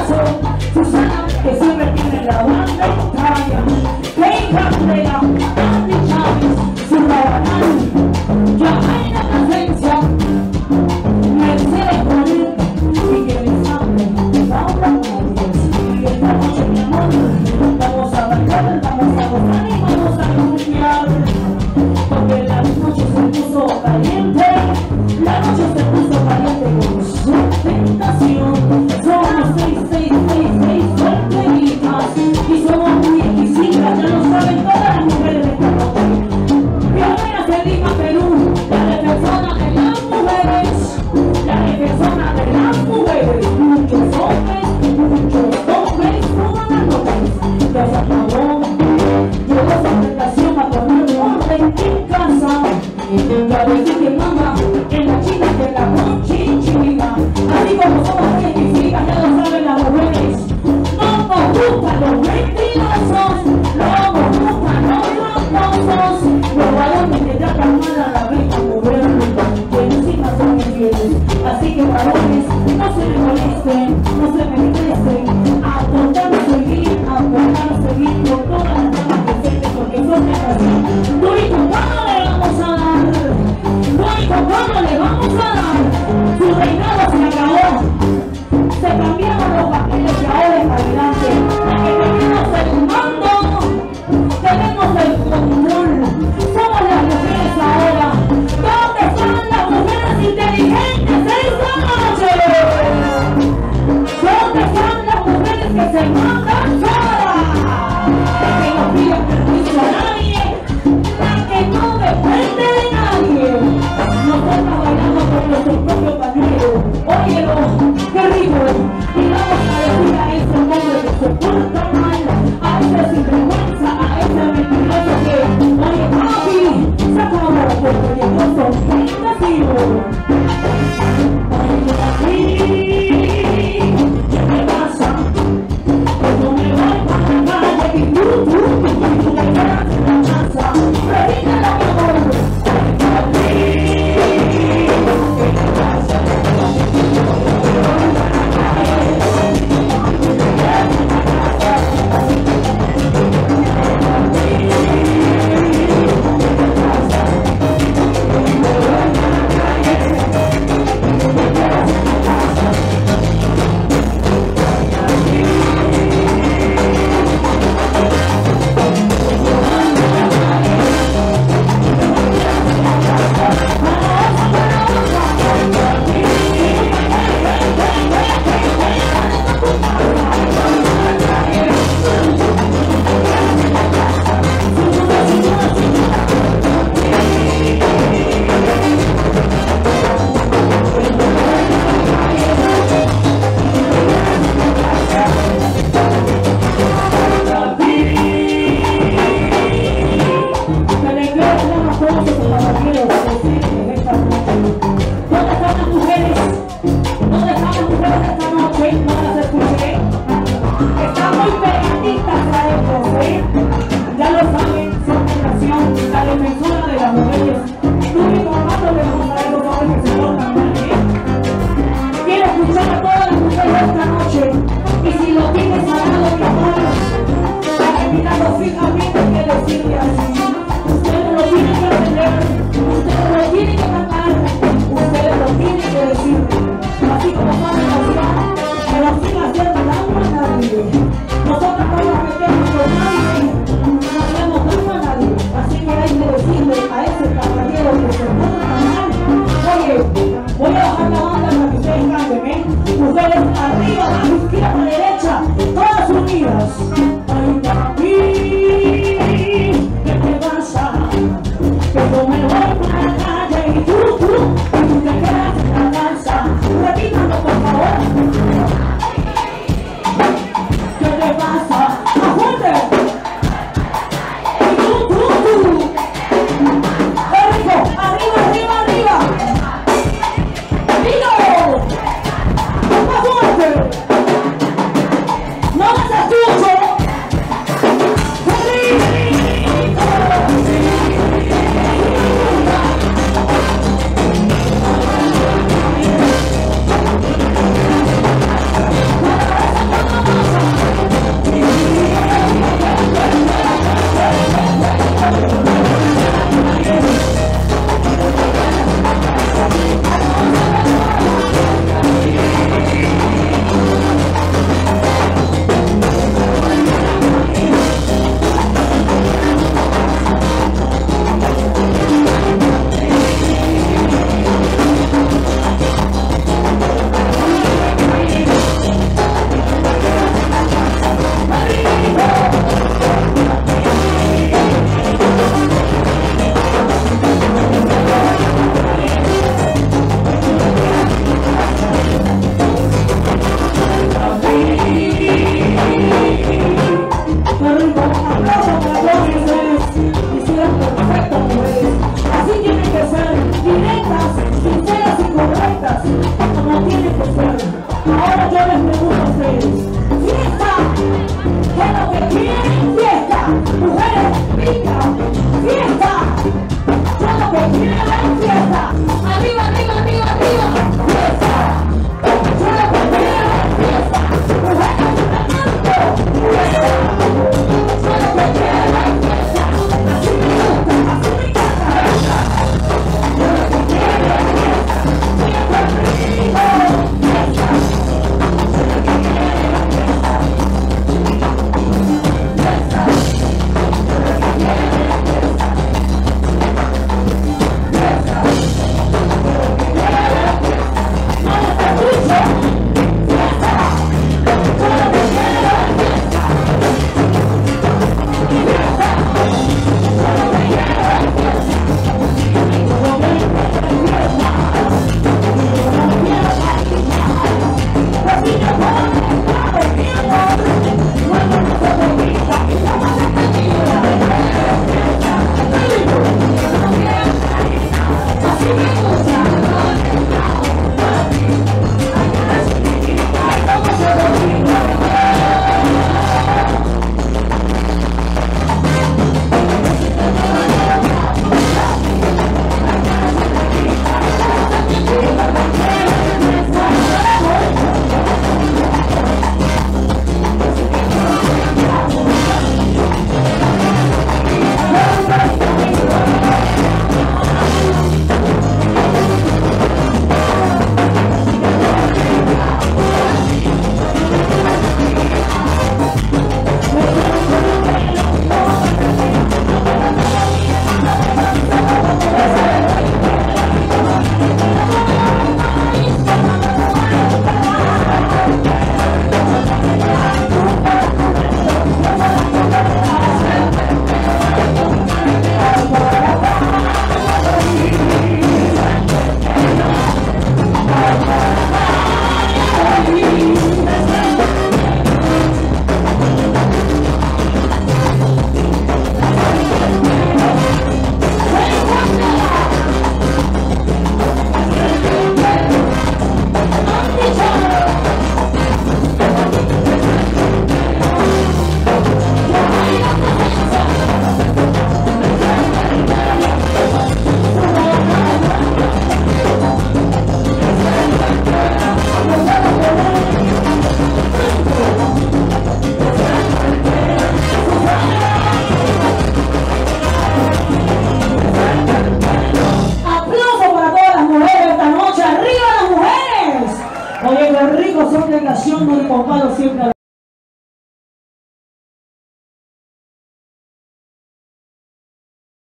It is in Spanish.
corazón. Susana, que siempre tiene la banda Italia. Kate Candela, Andy Chávez, su Rabanal, Yajaira Plasencia, Mercedes Bonita, Miguel Isabel, Laura Marias. Y esta noche, mi amor, vamos a bailar, vamos a gozar y vamos a rumbear. Porque la noche se puso caliente, la noche se puso caliente con su tentación. Somos 666 solteritas y somos muy exquisitas, ya lo saben todas las mujeres de esta noche. Pioneras de Lima, Perú, la defensora de las mujeres, la defensora de las mujeres. Muchos hombres, todas las noches, ya se acabó. Llegó esa tentación a poner orden en casa. Ya ves que mamá, en la china de la conchichina, así como somos muy exquisitas, ya lo saben las mujeres. No nos gustan los mentirosos, no nos gustan los tramposos, los varones que tratan mal a la rica mujer, que encima son infieles. Así que varones, no se me molesten, no se me molesten, a contar seguir con todas las damas presentes, porque son así. Durito, ¿cuándo le vamos a dar? Durito, ¿cuándo le vamos a dar? Su reinado se acabó. Se cambiaron los papeles y ahora es adelante. La que tenemos el mando, tenemos el control. Somos las mujeres ahora. ¿Dónde están las mujeres inteligentes de esta noche? ¿Dónde están las mujeres que se mandan solas? La que no pide permiso a nadie, la que no depende de nadie. Nosotros bailando con nuestro propio pañuelo. Óyelo, qué rico. Y vamos a decir a ese hombre que se porta mal, a ese sinvergüenza, a ese mentiroso que, oye papi, sácalo porque llegó sorprendido. Oye papi, ¿qué me pasa? Cuando me voy para la calle y tú me quedas en la casa. Prevínalo, mi amor. Oye papi, ¿qué me pasa?